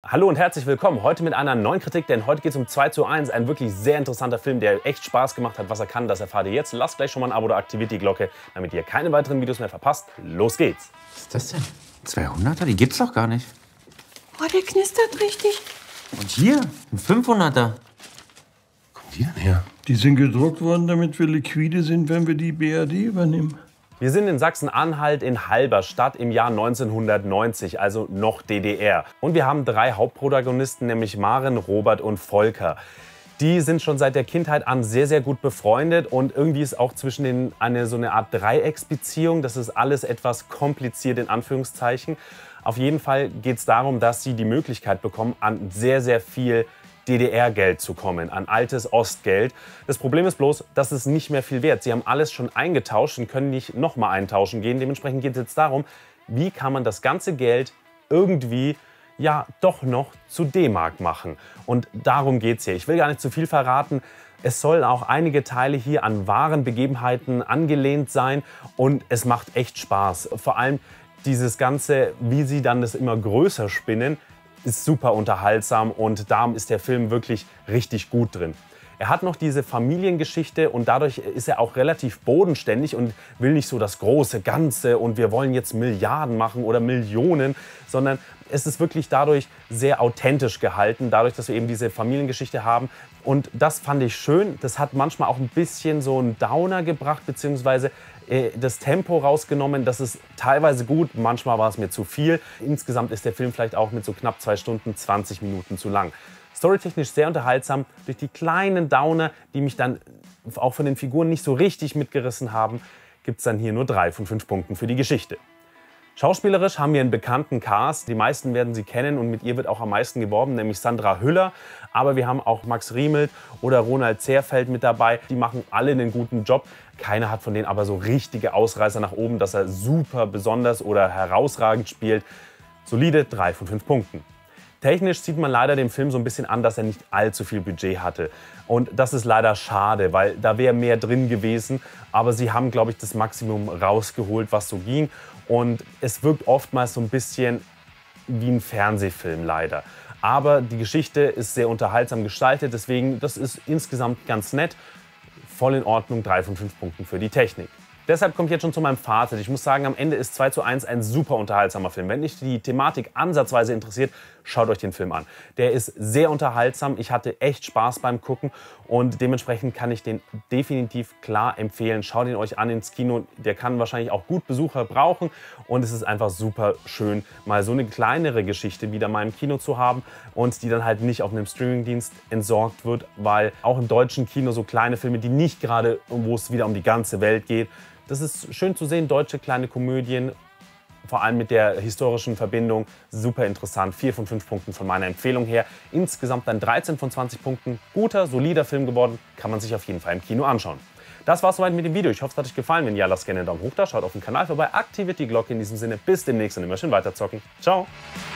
Hallo und herzlich willkommen. Heute mit einer neuen Kritik, denn heute geht es um 2:1. Ein wirklich sehr interessanter Film, der echt Spaß gemacht hat. Was er kann, das erfahrt ihr jetzt. Lasst gleich schon mal ein Abo oder aktiviert die Glocke, damit ihr keine weiteren Videos mehr verpasst. Los geht's. Was ist das denn? 200er? Die gibt's doch gar nicht. Oh, der knistert richtig. Und hier, ein 500er. Wo kommen die denn her? Die sind gedruckt worden, damit wir liquide sind, wenn wir die BRD übernehmen. Wir sind in Sachsen-Anhalt in Halberstadt im Jahr 1990, also noch DDR. Und wir haben drei Hauptprotagonisten, nämlich Maren, Robert und Volker. Die sind schon seit der Kindheit an sehr, sehr gut befreundet und irgendwie ist auch zwischen denen so eine Art Dreiecksbeziehung. Das ist alles etwas kompliziert in Anführungszeichen. Auf jeden Fall geht es darum, dass sie die Möglichkeit bekommen, an sehr, sehr viel DDR-Geld zu kommen, an altes Ostgeld. Das Problem ist bloß, dass es nicht mehr viel wert. Sie haben alles schon eingetauscht und können nicht nochmal eintauschen gehen. Dementsprechend geht es jetzt darum, wie kann man das ganze Geld irgendwie ja doch noch zu D-Mark machen. Und darum geht es hier. Ich will gar nicht zu viel verraten. Es sollen auch einige Teile hier an wahren Begebenheiten angelehnt sein und es macht echt Spaß. Vor allem dieses Ganze, wie sie dann das immer größer spinnen, ist super unterhaltsam und darum ist der Film wirklich richtig gut drin. Er hat noch diese Familiengeschichte und dadurch ist er auch relativ bodenständig und will nicht so das große Ganze und wir wollen jetzt Milliarden machen oder Millionen, sondern es ist wirklich dadurch sehr authentisch gehalten, dadurch, dass wir eben diese Familiengeschichte haben. Und das fand ich schön. Das hat manchmal auch ein bisschen so einen Downer gebracht, beziehungsweise das Tempo rausgenommen. Das ist teilweise gut, manchmal war es mir zu viel. Insgesamt ist der Film vielleicht auch mit so knapp 2 Stunden 20 Minuten zu lang. Storytechnisch sehr unterhaltsam, durch die kleinen Downer, die mich dann auch von den Figuren nicht so richtig mitgerissen haben, gibt es dann hier nur 3 von 5 Punkten für die Geschichte. Schauspielerisch haben wir einen bekannten Cast. Die meisten werden sie kennen und mit ihr wird auch am meisten geworben, nämlich Sandra Hüller. Aber wir haben auch Max Riemelt oder Ronald Zehrfeld mit dabei. Die machen alle einen guten Job. Keiner hat von denen aber so richtige Ausreißer nach oben, dass er super besonders oder herausragend spielt. Solide 3 von 5 Punkten. Technisch sieht man leider dem Film so ein bisschen an, dass er nicht allzu viel Budget hatte. Und das ist leider schade, weil da wäre mehr drin gewesen. Aber sie haben, glaube ich, das Maximum rausgeholt, was so ging. Und es wirkt oftmals so ein bisschen wie ein Fernsehfilm leider. Aber die Geschichte ist sehr unterhaltsam gestaltet, deswegen das ist insgesamt ganz nett. Voll in Ordnung, 3 von 5 Punkten für die Technik. Deshalb kommt jetzt schon zu meinem Fazit. Ich muss sagen, am Ende ist 2:1 ein super unterhaltsamer Film. Wenn dich die Thematik ansatzweise interessiert, schaut euch den Film an. Der ist sehr unterhaltsam. Ich hatte echt Spaß beim Gucken und dementsprechend kann ich den definitiv klar empfehlen. Schaut ihn euch an ins Kino. Der kann wahrscheinlich auch gut Besucher brauchen und es ist einfach super schön, mal so eine kleinere Geschichte wieder mal im Kino zu haben und die dann halt nicht auf einem Streamingdienst entsorgt wird, weil auch im deutschen Kino so kleine Filme, die nicht gerade, wo es wieder um die ganze Welt geht, das ist schön zu sehen, deutsche kleine Komödien, vor allem mit der historischen Verbindung, super interessant. 4 von 5 Punkten von meiner Empfehlung her. Insgesamt dann 13 von 20 Punkten. Guter, solider Film geworden, kann man sich auf jeden Fall im Kino anschauen. Das war's soweit mit dem Video. Ich hoffe, es hat euch gefallen. Wenn ja, lasst gerne einen Daumen hoch da, schaut auf den Kanal vorbei, aktiviert die Glocke. In diesem Sinne, bis demnächst und immer schön weiterzocken. Ciao!